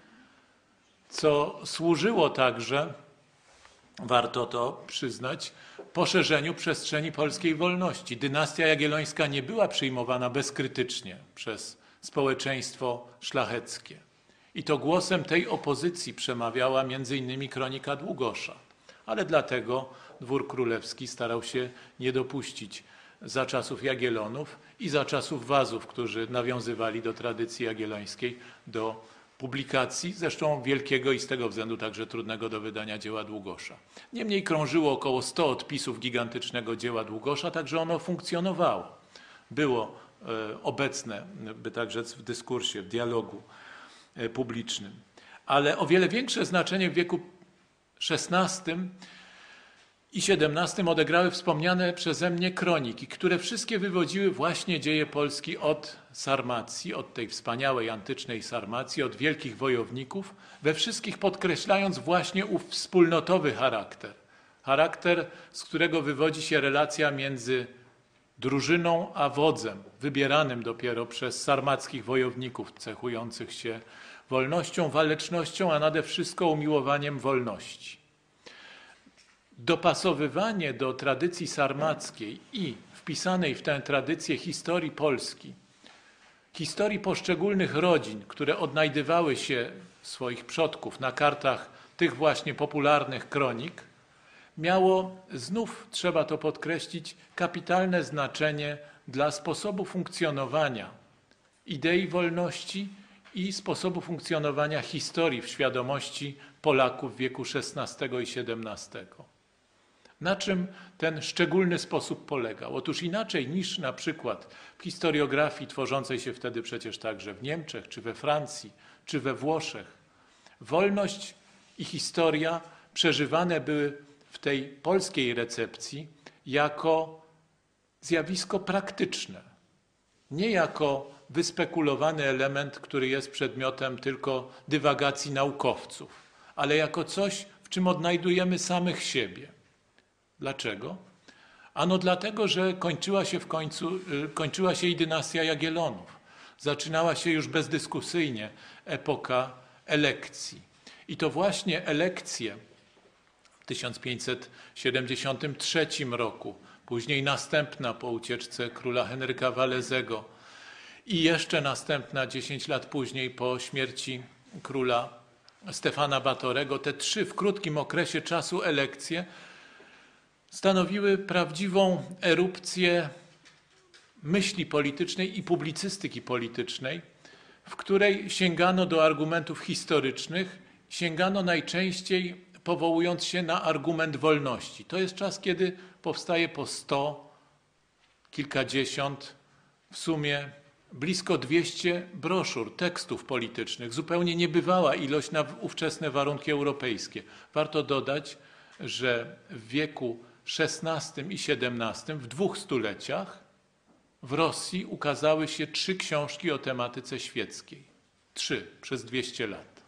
co służyło także, warto to przyznać, poszerzeniu przestrzeni polskiej wolności. Dynastia jagiellońska nie była przyjmowana bezkrytycznie przez społeczeństwo szlacheckie. I to głosem tej opozycji przemawiała między innymi kronika Długosza. Ale dlatego dwór królewski starał się nie dopuścić za czasów Jagiellonów i za czasów Wazów, którzy nawiązywali do tradycji jagiellońskiej, do publikacji, zresztą wielkiego i z tego względu także trudnego do wydania dzieła Długosza. Niemniej krążyło około stu odpisów gigantycznego dzieła Długosza, także ono funkcjonowało. Było e, obecne, by także w dyskursie, w dialogu e, publicznym. Ale o wiele większe znaczenie w wieku szesnastym i siedemnastym odegrały wspomniane przeze mnie kroniki, które wszystkie wywodziły właśnie dzieje Polski od Sarmacji, od tej wspaniałej antycznej Sarmacji, od wielkich wojowników, we wszystkich podkreślając właśnie ów wspólnotowy charakter. Charakter, z którego wywodzi się relacja między drużyną a wodzem, wybieranym dopiero przez sarmackich wojowników, cechujących się wolnością, walecznością, a nade wszystko umiłowaniem wolności. Dopasowywanie do tradycji sarmackiej i wpisanej w tę tradycję historii Polski, historii poszczególnych rodzin, które odnajdywały się swoich przodków na kartach tych właśnie popularnych kronik, miało, znów trzeba to podkreślić, kapitalne znaczenie dla sposobu funkcjonowania idei wolności i sposobu funkcjonowania historii w świadomości Polaków w wieku szesnastego i siedemnastego. Na czym ten szczególny sposób polegał? Otóż inaczej niż na przykład w historiografii tworzącej się wtedy przecież także w Niemczech, czy we Francji, czy we Włoszech, wolność i historia przeżywane były w tej polskiej recepcji jako zjawisko praktyczne, nie jako wyspekulowany element, który jest przedmiotem tylko dywagacji naukowców, ale jako coś, w czym odnajdujemy samych siebie. Dlaczego? Ano dlatego, że kończyła się w końcu, kończyła się i dynastia Jagiellonów. Zaczynała się już bezdyskusyjnie epoka elekcji. I to właśnie elekcje w tysiąc pięćset siedemdziesiątym trzecim roku, później następna po ucieczce króla Henryka Walezego i jeszcze następna dziesięć lat później po śmierci króla Stefana Batorego, te trzy w krótkim okresie czasu elekcje stanowiły prawdziwą erupcję myśli politycznej i publicystyki politycznej, w której sięgano do argumentów historycznych, sięgano najczęściej powołując się na argument wolności. To jest czas, kiedy powstaje po sto, kilkadziesiąt, w sumie blisko dwieście broszur, tekstów politycznych. Zupełnie niebywała ilość na ówczesne warunki europejskie. Warto dodać, że w wieku szesnastym i siedemnastym, w dwóch stuleciach, w Rosji ukazały się trzy książki o tematyce świeckiej. Trzy przez dwieście lat.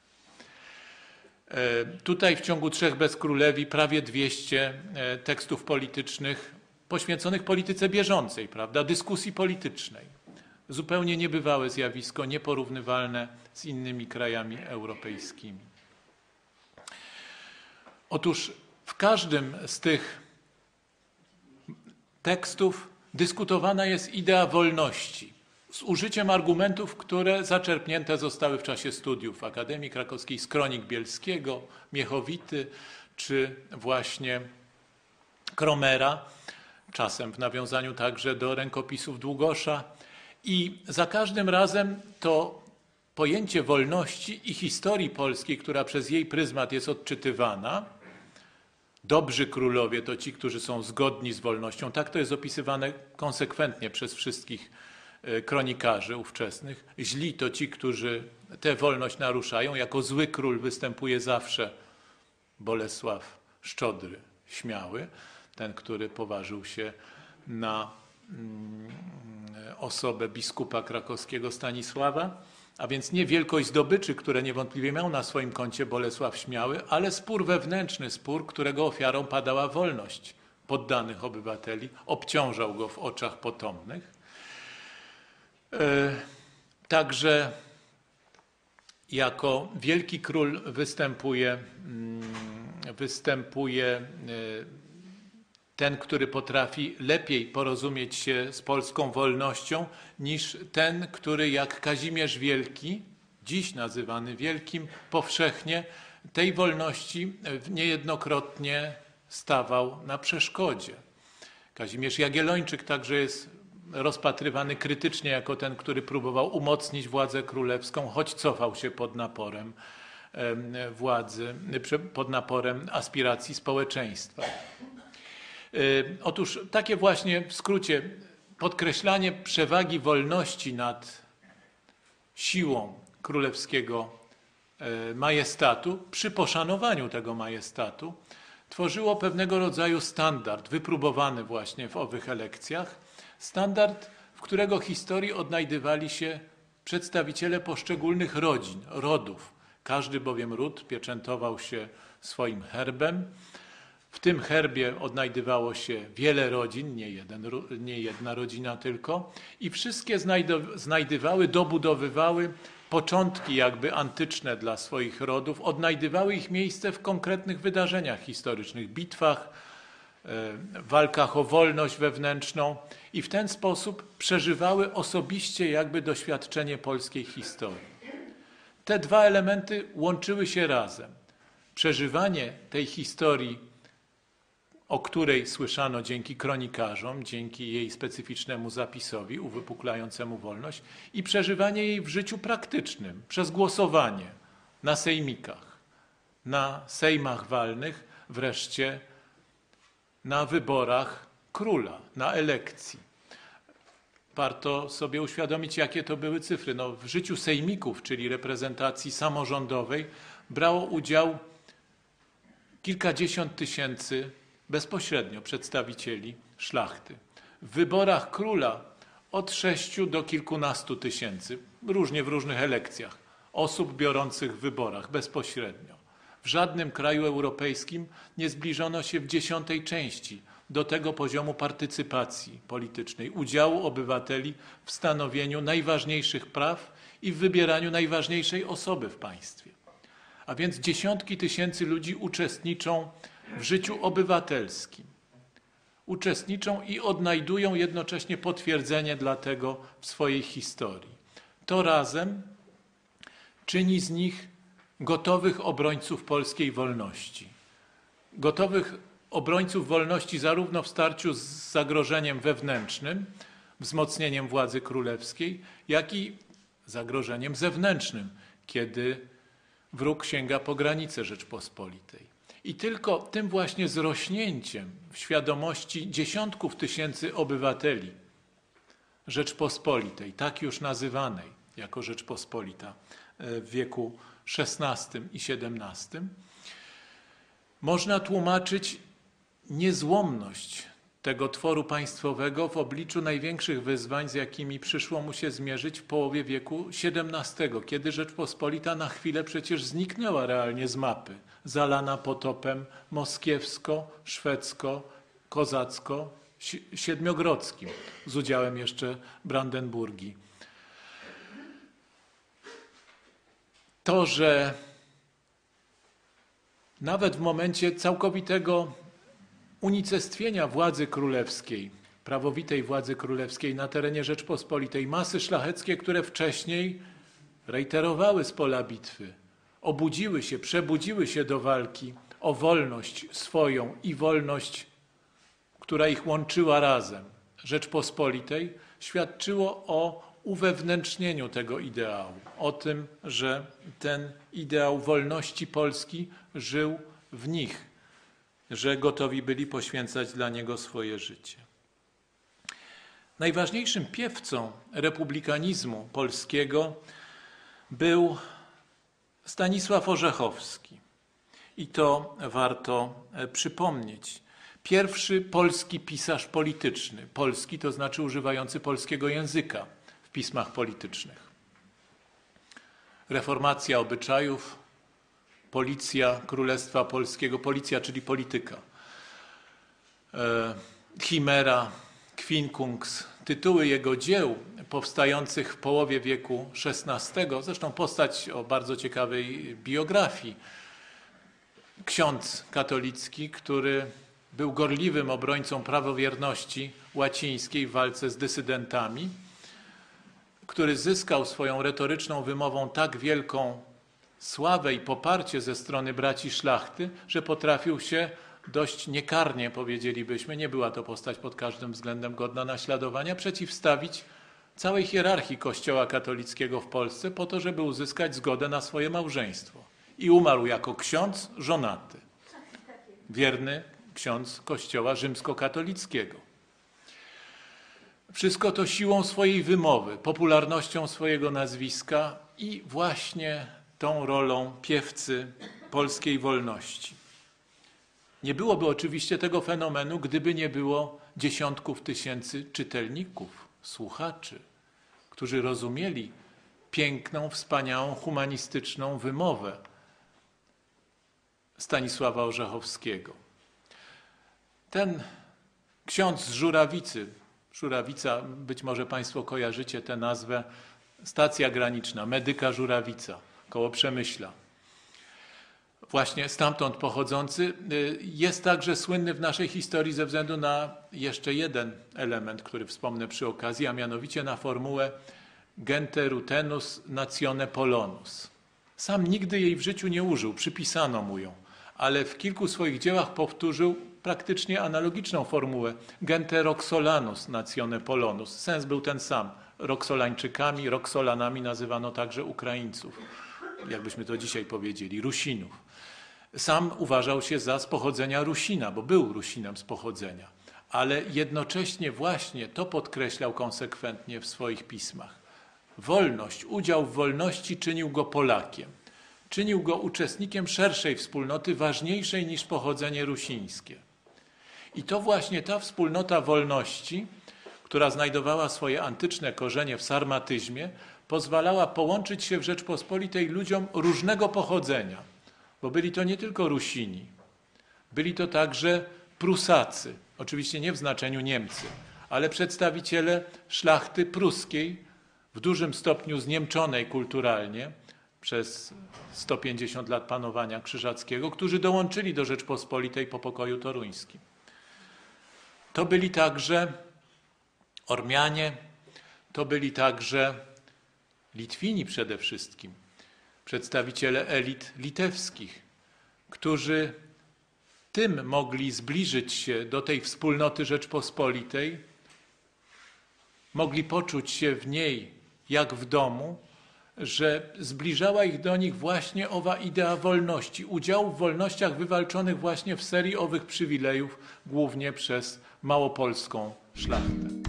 Tutaj w ciągu trzech bezkrólewi prawie dwieście tekstów politycznych poświęconych polityce bieżącej, prawda, dyskusji politycznej. Zupełnie niebywałe zjawisko, nieporównywalne z innymi krajami europejskimi. Otóż w każdym z tych tekstów dyskutowana jest idea wolności z użyciem argumentów, które zaczerpnięte zostały w czasie studiów w Akademii Krakowskiej z kronik Bielskiego, Miechowity czy właśnie Kromera, czasem w nawiązaniu także do rękopisów Długosza. I za każdym razem to pojęcie wolności i historii polskiej, która przez jej pryzmat jest odczytywana, dobrzy królowie to ci, którzy są zgodni z wolnością. Tak to jest opisywane konsekwentnie przez wszystkich kronikarzy ówczesnych. Źli to ci, którzy tę wolność naruszają. Jako zły król występuje zawsze Bolesław Szczodry, śmiały, ten, który poważył się na osobę biskupa krakowskiego Stanisława, a więc nie wielkość zdobyczy, które niewątpliwie miał na swoim koncie Bolesław Śmiały, ale spór wewnętrzny, spór, którego ofiarą padała wolność poddanych obywateli, obciążał go w oczach potomnych. Także jako wielki król występuje, występuje ten, który potrafi lepiej porozumieć się z polską wolnością niż ten, który jak Kazimierz Wielki dziś nazywany wielkim, powszechnie tej wolności niejednokrotnie stawał na przeszkodzie. Kazimierz Jagiellończyk także jest rozpatrywany krytycznie jako ten, który próbował umocnić władzę królewską, choć cofał się pod naporem władzy, pod naporem aspiracji społeczeństwa. Otóż takie właśnie w skrócie podkreślanie przewagi wolności nad siłą królewskiego majestatu, przy poszanowaniu tego majestatu, tworzyło pewnego rodzaju standard, wypróbowany właśnie w owych elekcjach, standard, w którego historii odnajdywali się przedstawiciele poszczególnych rodzin, rodów. Każdy bowiem ród pieczętował się swoim herbem. W tym herbie odnajdywało się wiele rodzin, nie, jeden, nie jedna rodzina tylko, i wszystkie znajdywały, dobudowywały początki jakby antyczne dla swoich rodów, odnajdywały ich miejsce w konkretnych wydarzeniach historycznych, bitwach, walkach o wolność wewnętrzną i w ten sposób przeżywały osobiście jakby doświadczenie polskiej historii. Te dwa elementy łączyły się razem. Przeżywanie tej historii, o której słyszano dzięki kronikarzom, dzięki jej specyficznemu zapisowi uwypuklającemu wolność, i przeżywanie jej w życiu praktycznym, przez głosowanie na sejmikach, na sejmach walnych, wreszcie na wyborach króla, na elekcji. Warto sobie uświadomić, jakie to były cyfry. No, w życiu sejmików, czyli reprezentacji samorządowej, brało udział kilkadziesiąt tysięcy bezpośrednio przedstawicieli szlachty. W wyborach króla od sześciu do kilkunastu tysięcy, różnie w różnych elekcjach, osób biorących w wyborach bezpośrednio. W żadnym kraju europejskim nie zbliżono się w dziesiątej części do tego poziomu partycypacji politycznej, udziału obywateli w stanowieniu najważniejszych praw i w wybieraniu najważniejszej osoby w państwie. A więc dziesiątki tysięcy ludzi uczestniczą w życiu obywatelskim. Uczestniczą i odnajdują jednocześnie potwierdzenie dla tego w swojej historii. To razem czyni z nich gotowych obrońców polskiej wolności. Gotowych obrońców wolności zarówno w starciu z zagrożeniem wewnętrznym, wzmocnieniem władzy królewskiej, jak i zagrożeniem zewnętrznym, kiedy wróg sięga po granice Rzeczpospolitej. I tylko tym właśnie zrośnięciem w świadomości dziesiątków tysięcy obywateli Rzeczpospolitej, tak już nazywanej jako Rzeczpospolita w wieku szesnastym i siedemnastym, można tłumaczyć niezłomność tego tworu państwowego w obliczu największych wyzwań, z jakimi przyszło mu się zmierzyć w połowie wieku siedemnastego, kiedy Rzeczpospolita na chwilę przecież zniknęła realnie z mapy, zalana potopem moskiewsko-szwedzko-kozacko-siedmiogrodzkim z udziałem jeszcze Brandenburgii. To, że nawet w momencie całkowitego unicestwienia władzy królewskiej, prawowitej władzy królewskiej na terenie Rzeczpospolitej, masy szlacheckie, które wcześniej rejterowały z pola bitwy, obudziły się, przebudziły się do walki o wolność swoją i wolność, która ich łączyła razem, Rzeczpospolitej, świadczyło o uwewnętrznieniu tego ideału, o tym, że ten ideał wolności Polski żył w nich, że gotowi byli poświęcać dla niego swoje życie. Najważniejszym piewcą republikanizmu polskiego był Stanisław Orzechowski. I to warto przypomnieć. Pierwszy polski pisarz polityczny. Polski to znaczy używający polskiego języka w pismach politycznych. Reformacja obyczajów, policja Królestwa Polskiego, policja, czyli polityka. Chimera, Quincunx, tytuły jego dzieł powstających w połowie wieku szesnastego, zresztą postać o bardzo ciekawej biografii. Ksiądz katolicki, który był gorliwym obrońcą prawowierności łacińskiej w walce z dysydentami. który zyskał swoją retoryczną wymową tak wielką sławę i poparcie ze strony braci szlachty, że potrafił się dość niekarnie, powiedzielibyśmy, nie była to postać pod każdym względem godna naśladowania, przeciwstawić całej hierarchii Kościoła katolickiego w Polsce po to, żeby uzyskać zgodę na swoje małżeństwo. I umarł jako ksiądz żonaty, wierny ksiądz Kościoła rzymskokatolickiego. Wszystko to siłą swojej wymowy, popularnością swojego nazwiska i właśnie tą rolą piewcy polskiej wolności. Nie byłoby oczywiście tego fenomenu, gdyby nie było dziesiątków tysięcy czytelników, słuchaczy, którzy rozumieli piękną, wspaniałą, humanistyczną wymowę Stanisława Orzechowskiego. Ten ksiądz z Żurawicy, Żurawica, być może Państwo kojarzycie tę nazwę, stacja graniczna, Medyka Żurawica, koło Przemyśla. Właśnie stamtąd pochodzący, jest także słynny w naszej historii ze względu na jeszcze jeden element, który wspomnę przy okazji, a mianowicie na formułę gente rutenus natione polonus. Sam nigdy jej w życiu nie użył, przypisano mu ją, ale w kilku swoich dziełach powtórzył praktycznie analogiczną formułę gente roxolanus natione polonus. Sens był ten sam. Roxolańczykami, roxolanami nazywano także Ukraińców, jakbyśmy to dzisiaj powiedzieli, Rusinów. Sam uważał się za z pochodzenia Rusina, bo był Rusinem z pochodzenia, ale jednocześnie właśnie to podkreślał konsekwentnie w swoich pismach. Wolność, udział w wolności czynił go Polakiem. Czynił go uczestnikiem szerszej wspólnoty, ważniejszej niż pochodzenie rusińskie. I to właśnie ta wspólnota wolności, która znajdowała swoje antyczne korzenie w sarmatyzmie, pozwalała połączyć się w Rzeczpospolitej ludziom różnego pochodzenia, bo byli to nie tylko Rusini, byli to także Prusacy, oczywiście nie w znaczeniu Niemcy, ale przedstawiciele szlachty pruskiej, w dużym stopniu zniemczonej kulturalnie przez sto pięćdziesiąt lat panowania krzyżackiego, którzy dołączyli do Rzeczpospolitej po pokoju toruńskim. To byli także Ormianie, to byli także Litwini przede wszystkim, przedstawiciele elit litewskich, którzy tym mogli zbliżyć się do tej wspólnoty Rzeczpospolitej, mogli poczuć się w niej jak w domu, że zbliżała ich do nich właśnie owa idea wolności, udziału w wolnościach wywalczonych właśnie w serii owych przywilejów, głównie przez małopolską szlachtę.